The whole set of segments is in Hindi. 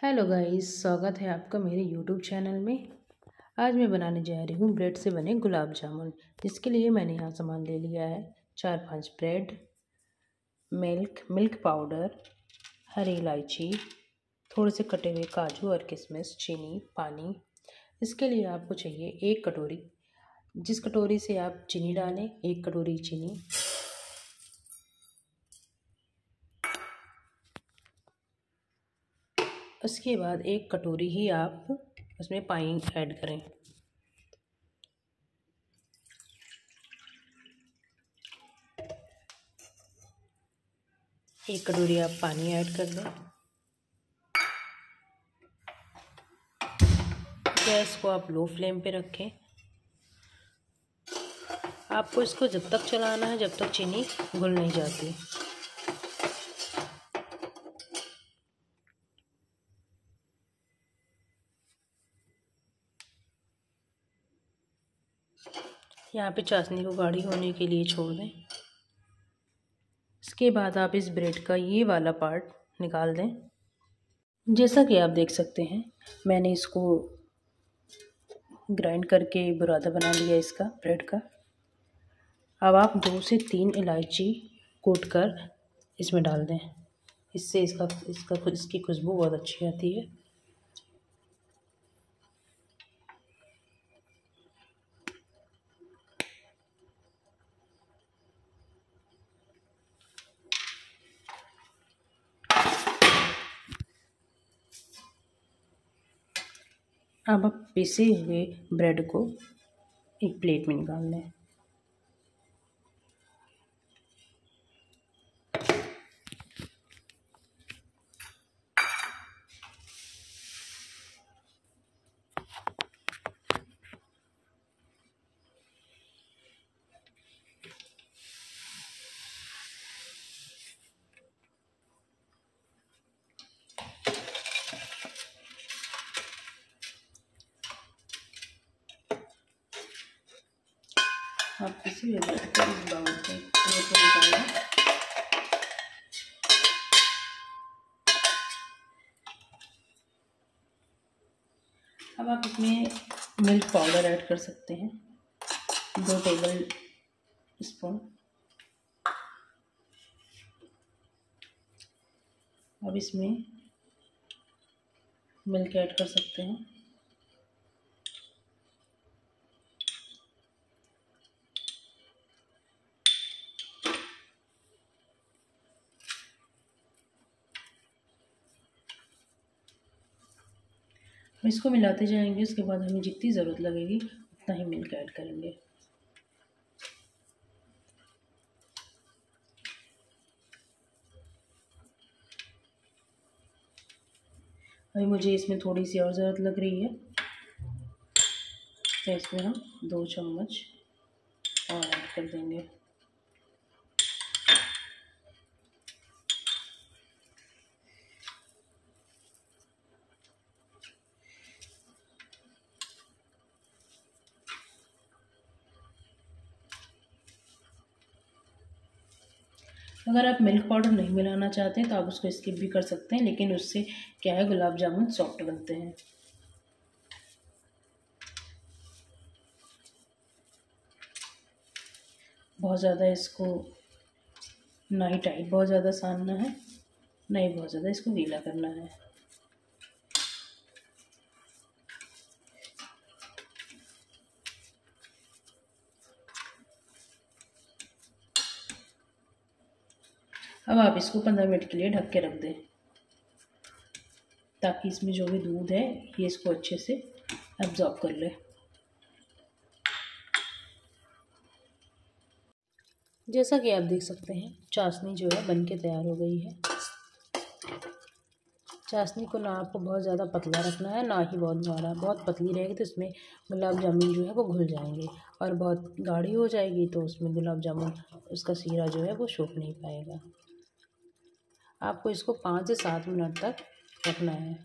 हेलो गाइस, स्वागत है आपका मेरे यूट्यूब चैनल में। आज मैं बनाने जा रही हूँ ब्रेड से बने गुलाब जामुन। जिसके लिए मैंने यहाँ सामान ले लिया है 4-5 ब्रेड, मिल्क पाउडर, हरी इलायची, थोड़े से कटे हुए काजू और किशमिश, चीनी, पानी। इसके लिए आपको चाहिए 1 कटोरी। जिस कटोरी से आप चीनी डालें 1 कटोरी चीनी, उसके बाद 1 कटोरी ही आप उसमें पानी ऐड करें। एक कटोरी आप पानी ऐड कर दें। गैस को आप लो फ्लेम पे रखें। आपको इसको जब तक चलाना है जब तक चीनी घुल नहीं जाती। यहाँ पे चाशनी को गाढ़ी होने के लिए छोड़ दें। इसके बाद आप इस ब्रेड का ये वाला पार्ट निकाल दें। जैसा कि आप देख सकते हैं, मैंने इसको ग्राइंड करके बुरादा बना लिया इसका ब्रेड का। अब आप 2 से 3 इलायची कूट कर इसमें डाल दें। इससे इसकी खुशबू बहुत अच्छी आती है। अब आप पिसे हुए ब्रेड को एक प्लेट में निकाल लें। आप किसी भी ब्रेड को इस बाउल से निकालें। अब आप इसमें मिल्क पाउडर ऐड कर सकते हैं 2 टेबल स्पून। अब इसमें मिल्क ऐड कर सकते हैं। इसको मिलाते जाएंगे। उसके बाद हमें जितनी ज़रूरत लगेगी उतना ही मिल्क ऐड करेंगे। अभी मुझे इसमें थोड़ी सी और ज़रूरत लग रही है, तो इसमें हम 2 चम्मच और ऐड कर देंगे। अगर आप मिल्क पाउडर नहीं मिलाना चाहते हैं तो आप उसको स्किप भी कर सकते हैं, लेकिन उससे क्या है, गुलाब जामुन सॉफ्ट बनते हैं। बहुत ज़्यादा इसको ना ही टाइट बहुत ज़्यादा सानना है, ना ही बहुत ज़्यादा इसको गीला करना है। अब आप इसको 15 मिनट के लिए ढक के रख दें, ताकि इसमें जो भी दूध है ये इसको अच्छे से एब्जॉर्ब कर ले। जैसा कि आप देख सकते हैं, चाशनी जो है बनके तैयार हो गई है। चाशनी को ना आपको बहुत ज़्यादा पतला रखना है, ना ही बहुत गाढ़ा। बहुत पतली रहेगी तो इसमें गुलाब जामुन जो है वो घुल जाएंगे, और बहुत गाढ़ी हो जाएगी तो उसमें गुलाब जामुन उसका सीरा जो है वो सूख नहीं पाएगा। आपको इसको 5 से 7 मिनट तक रखना है।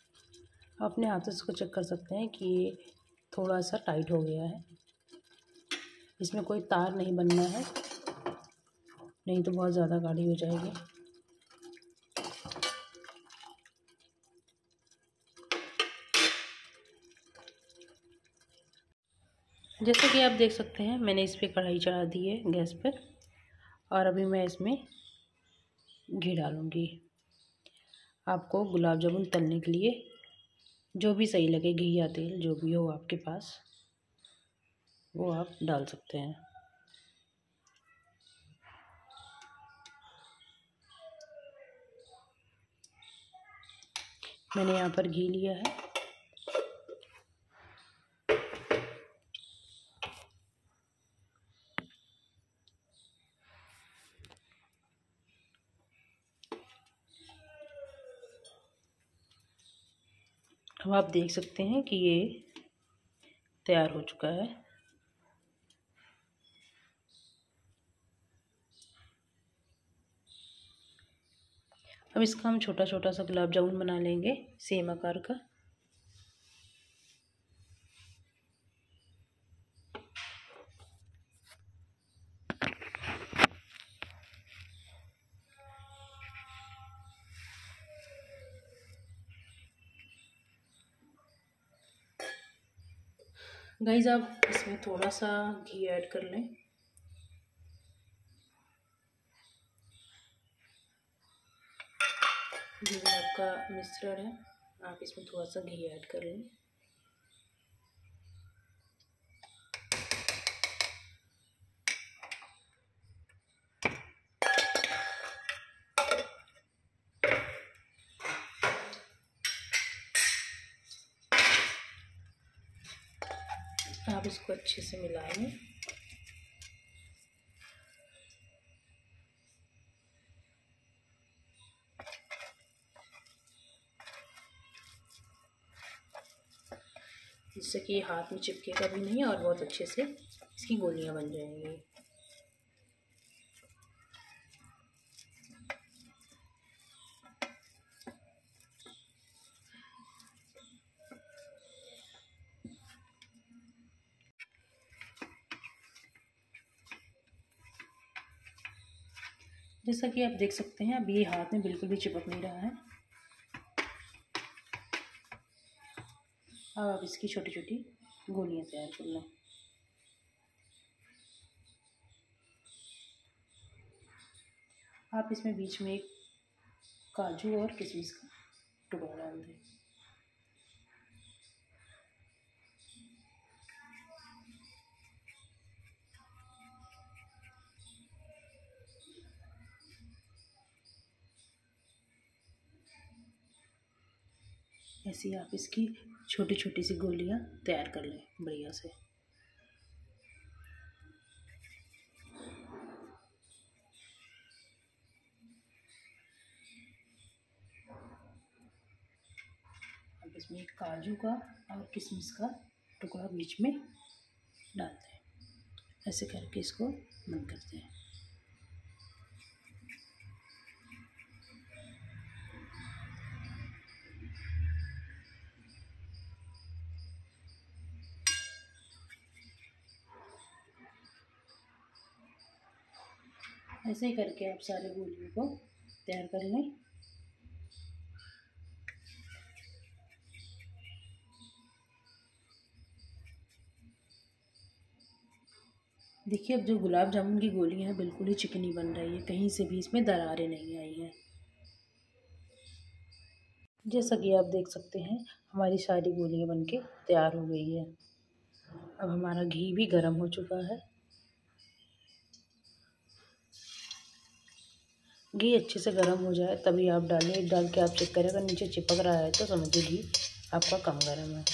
अपने हाथों से इसको चेक कर सकते हैं कि ये थोड़ा सा टाइट हो गया है। इसमें कोई तार नहीं बनना है, नहीं तो बहुत ज़्यादा गाढ़ी हो जाएगी। जैसा कि आप देख सकते हैं मैंने इस पे कढ़ाई चढ़ा दी है गैस पर, और अभी मैं इसमें घी डालूँगी। आपको गुलाब जामुन तलने के लिए जो भी सही लगे, घी या तेल जो भी हो आपके पास, वो आप डाल सकते हैं। मैंने यहाँ पर घी लिया है। अब आप देख सकते हैं कि ये तैयार हो चुका है। अब इसका हम छोटा छोटा सा गुलाब जामुन बना लेंगे, सेम आकार का। गाइस आप इसमें थोड़ा सा घी ऐड कर लें। जो आपका मिश्रण है, आप इसमें थोड़ा सा घी ऐड कर लें। आप इसको अच्छे से मिला लें। जिससे कि हाथ में चिपकेगा भी नहीं और बहुत अच्छे से इसकी गोलियां बन जाएंगी। जैसा कि आप देख सकते हैं अभी ये हाथ में बिल्कुल भी चिपक नहीं रहा है। अब आप इसकी छोटी छोटी गोलियां तैयार कर लें। आप इसमें बीच में एक काजू और किशमिश का टुकड़ा डाल दें। ऐसे ही आप इसकी छोटी छोटी सी गोलियां तैयार कर लें बढ़िया से। अब इसमें एक काजू का और किशमिश का टुकड़ा बीच में डालते हैं। ऐसे करके इसको बंद करते हैं। ऐसे ही करके आप सारे गोलियों को तैयार कर लें। देखिए अब जो गुलाब जामुन की गोलियां हैं बिल्कुल ही चिकनी बन रही है, कहीं से भी इसमें दरारें नहीं आई हैं। जैसा कि आप देख सकते हैं हमारी सारी गोलियां बनके तैयार हो गई है। अब हमारा घी भी गर्म हो चुका है। घी अच्छे से गर्म हो जाए तभी आप डालें। एक डाल के आप चेक करें, अगर नीचे चिपक रहा है तो समझिए घी आपका कम गर्म है।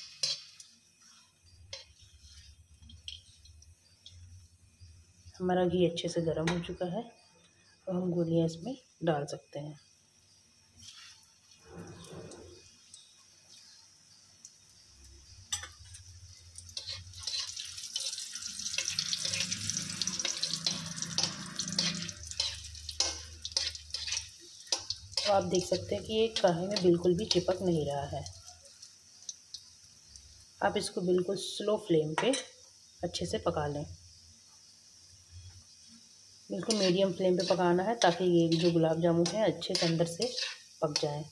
हमारा घी अच्छे से गर्म हो चुका है। अब हम गोलियां इसमें डाल सकते हैं। तो आप देख सकते हैं कि ये कढ़ाई में बिल्कुल भी चिपक नहीं रहा है। आप इसको बिल्कुल स्लो फ्लेम पे अच्छे से पका लें। बिल्कुल मीडियम फ्लेम पे पकाना है ताकि ये जो गुलाब जामुन है अच्छे से अंदर से पक जाए।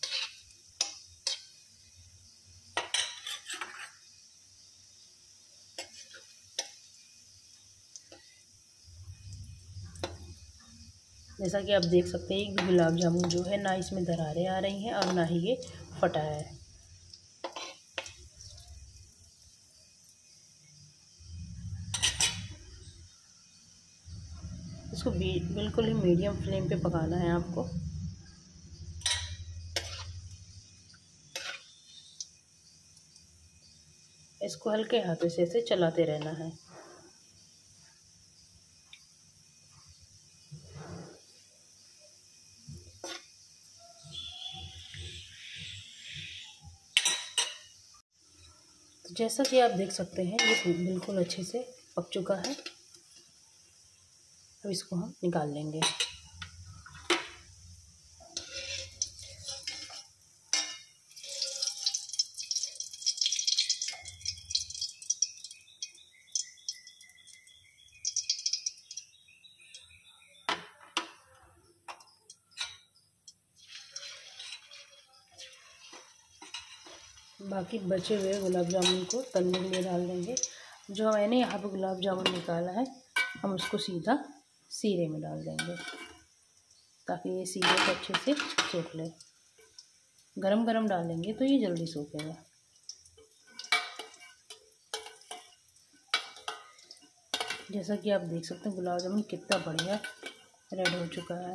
जैसा कि आप देख सकते हैं, एक भी गुलाब जामुन जो है ना इसमें दरारें आ रही हैं और ना ही ये फटा है। इसको बिल्कुल ही मीडियम फ्लेम पे पकाना है आपको। इसको हल्के हाथों से ऐसे चलाते रहना है। तो जैसा कि आप देख सकते हैं, ये बिल्कुल अच्छे से पक चुका है। अब इसको हम निकाल लेंगे। बाकी बचे हुए गुलाब जामुन को तलने के लिए डाल देंगे। जो मैंने यहाँ पे गुलाब जामुन निकाला है, हम उसको सीधा सीरे में डाल देंगे ताकि ये सीरे को अच्छे से सूख ले। गरम गरम डालेंगे तो ये जल्दी सूखेगा। जैसा कि आप देख सकते हैं, गुलाब जामुन कितना बढ़िया रेड हो चुका है।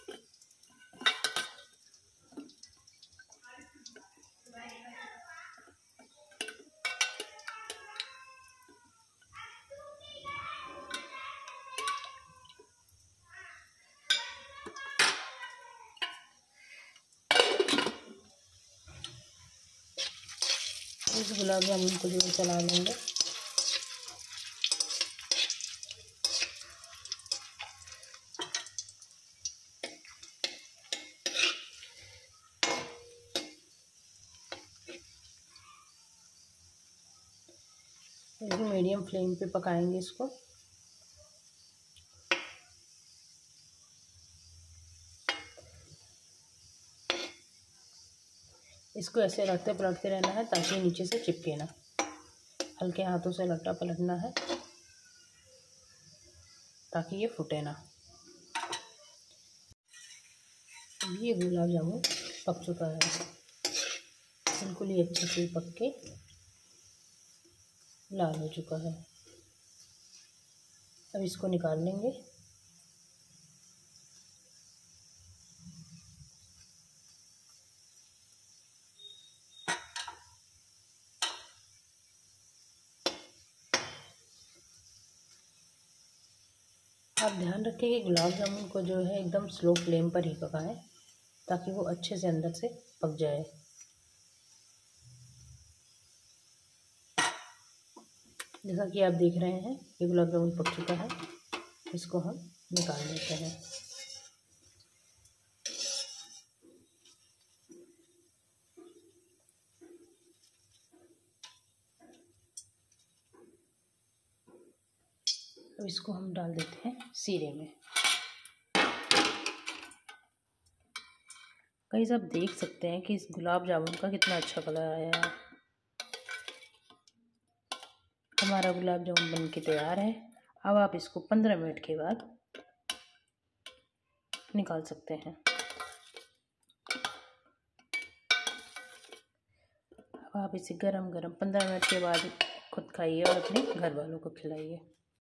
इस गुलाब जामुन को जो चला लेंगे। मीडियम फ्लेम पे पकाएंगे इसको। इसको ऐसे रखते पलटते रहना है ताकि नीचे से चिपके ना। हल्के हाथों से लट्टा पलटना है ताकि ये फूटे ना। ये गुलाब जामुन पक चुका है, बिल्कुल ही अच्छे से पक के लाल हो चुका है। अब इसको निकाल लेंगे। आप ध्यान रखें कि गुलाब जामुन को जो है एकदम स्लो फ्लेम पर ही पकाएं ताकि वो अच्छे से अंदर से पक जाए। जैसा कि आप देख रहे हैं, ये गुलाब जामुन पक चुका है। इसको हम निकाल लेते हैं। अब इसको हम डाल देते हैं सीरे में। गाइस, आप देख सकते हैं कि इस गुलाब जामुन का कितना अच्छा कलर आया है। हमारा गुलाब जामुन बन के तैयार है। अब आप इसको 15 मिनट के बाद निकाल सकते हैं। अब आप इसे गरम गरम 15 मिनट के बाद खुद खाइए और अपने घर वालों को खिलाइए।